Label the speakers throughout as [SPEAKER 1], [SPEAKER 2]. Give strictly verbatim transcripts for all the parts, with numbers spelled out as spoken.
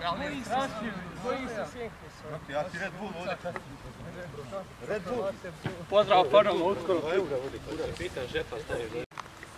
[SPEAKER 1] Ja ti Red Bull ovdje. Red Bull.
[SPEAKER 2] Pozdrav Faroma uskoro.
[SPEAKER 3] Pitan žepa staje.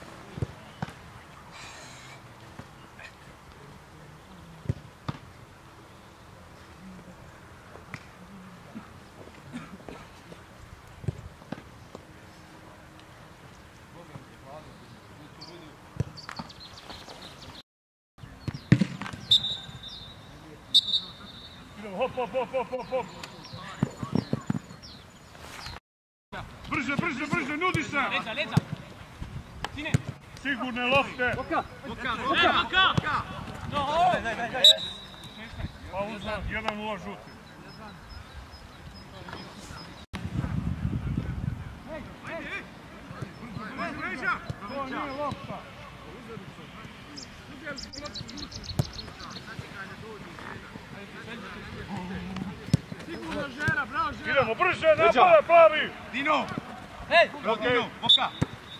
[SPEAKER 2] Hop, hop, hop, hop, hop, hop. Brže, brže, brže, nudi se!
[SPEAKER 4] Leđa, leđa! Sine!
[SPEAKER 2] Sigurne lopte!
[SPEAKER 4] Oka! Oka! Oka! Oka! Daj, daj, daj, daj!
[SPEAKER 2] Pauza, jedan nula žuti.
[SPEAKER 4] Leđa!
[SPEAKER 2] To nije lopta.
[SPEAKER 4] Sigurno žera, bravo žera!
[SPEAKER 2] Idemo brže, napada plavi!
[SPEAKER 1] Dino!
[SPEAKER 4] Hej!
[SPEAKER 1] Dino, Boka!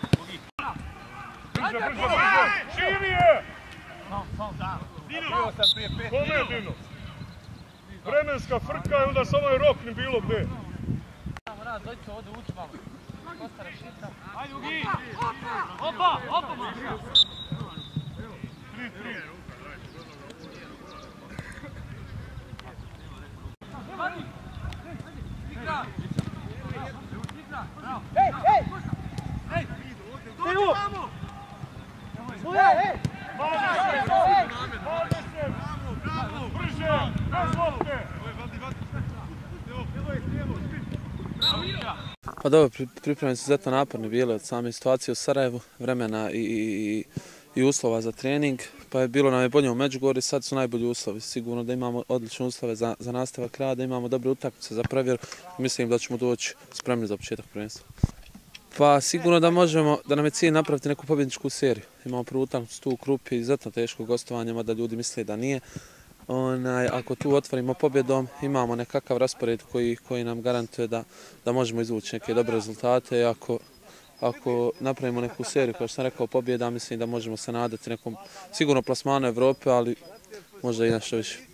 [SPEAKER 2] Brže, brže, brže! Živi je!
[SPEAKER 1] Dino!
[SPEAKER 2] Kome je Dino? Vremenska frka i onda samo je rokni bilo gde.
[SPEAKER 4] Samo raz, dođite ovdje ući malo. Kosta rašita.
[SPEAKER 1] Ajde, Ugi!
[SPEAKER 4] Opa! Opa, Maša!
[SPEAKER 2] tri tri.
[SPEAKER 4] Igra! Hej, hej! Hej! Dino! Hej, hej!
[SPEAKER 2] Brže, bez lopte!
[SPEAKER 5] Pa dobro, pripremljeni su izuzetno naporni bili od same situacije u Sarajevu, vremena i, i, i uslova za trening, pa je bilo nam je bolje u Međugorju, sad su najbolji uslovi. Sigurno da imamo odlične uslove za, za nastavak rada, imamo dobre utakmice za provjeru, mislim da ćemo doći spremni za početak prvenstva. Pa sigurno da možemo, da nam je cilj napraviti neku pobjedničku seriju. Imamo prvu utakmicu tu u Krupi, izuzetno teško gostovanje, mada ljudi misle da nije. Onaj, ako tu otvorimo pobjedom, imamo nekakav raspored koji, koji nam garantuje da, da možemo izvući neke dobre rezultate. Ako, ako napravimo neku seriju, kao što sam rekao, pobjeda, mislim da možemo se nadati nekom sigurno plasmanu Evrope, ali možda i nešto više.